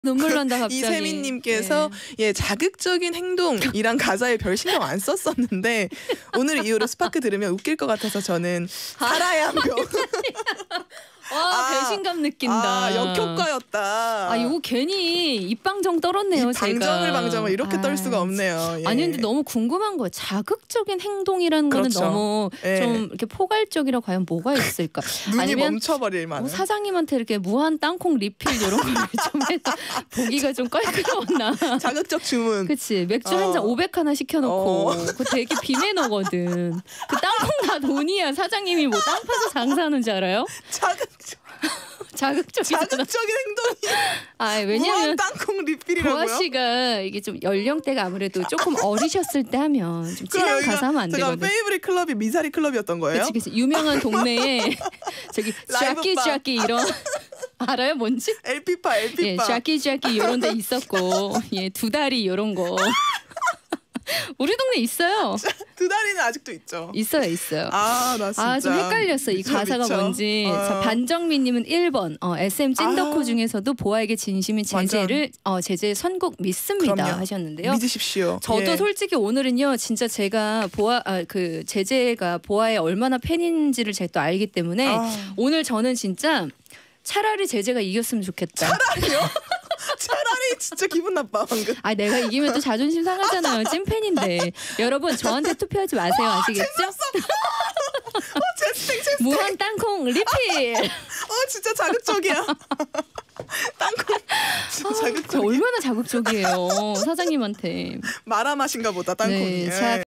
눈물 난다 갑자기. 이세민님께서 예, 자극적인 행동이란 가사에 별 신경 안 썼었는데 오늘 이후로 스파크 들으면 웃길 것 같아서 저는 살아야 한 명. 와, 배신감 느낀다. 역효과였다. 이거 괜히 입방정 떨었네요. 제가. 방정을 이렇게 떨 수가 없네요. 예. 아니 근데 너무 궁금한 거예요. 자극적인 행동이라는 거는 너무 좀 이렇게 포괄적이라 과연 뭐가 있을까? 눈이 아니면 멈춰버릴 만한. 사장님한테 이렇게 무한 땅콩 리필 이런 걸 좀 해서 보기가 좀 껄끄러웠나. 자극적 주문. 그치. 맥주 한 잔 500 하나 시켜놓고 그거 되게 비매너거든. 그 땅콩 다 돈이야. 사장님이 뭐 땅 파서 장사하는 줄 알아요? 자극적인 행동이. 왜냐면 땅콩 리필이라고요? 보아 씨가 이게 좀 연령대가 아무래도 조금 어리셨을 때 하면 좀 진한 가사 하면 안 되거든. 제가 페이브릿 클럽이 미사리 클럽이었던 거예요? 그치. 유명한 동네에 저기 샤키 이런 알아요 뭔지? LP파. 예, 샤키 이런 데 있었고 예, 두 다리 이런 거. 우리 동네 있어요. 두 다리는 아직도 있죠. 있어요. 나 진짜. 좀 헷갈렸어. 이 가사가 뭔지. 자, 반정민님은 1번. SM 찐덕후 중에서도 보아에게 진심인 제재 선곡 믿습니다. 그럼요. 하셨는데요. 믿으십시오. 저도 솔직히 오늘은요. 진짜 제가 제재가 보아의 얼마나 팬인지를 제가 또 알기 때문에 오늘 저는 진짜 차라리 제재가 이겼으면 좋겠다. 차라리요? 차라리 진짜 기분 나빠 방금. 내가 이기면 또 자존심 상하잖아요. 찐팬인데. 여러분 저한테 투표하지 마세요. 아시겠죠? 재스팅. 무한 땅콩 리필. 진짜 자극적이야. 땅콩 진짜 자극적. 얼마나 자극적이에요. 사장님한테. 마라 맛인가 보다 땅콩이. 네,